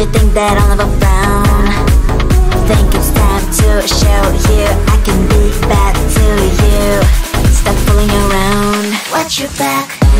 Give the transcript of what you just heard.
you think that I'll never frown? Think it's time to show you I can be bad to you. Stop fooling around. Watch your back.